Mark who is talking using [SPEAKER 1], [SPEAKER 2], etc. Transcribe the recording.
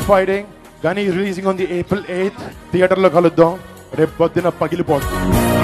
[SPEAKER 1] Fighting. కానీ releasing on the April 8th థియేటర్లో కలుద్దాం. రేపు పొద్దున పగిలిపోతుంది.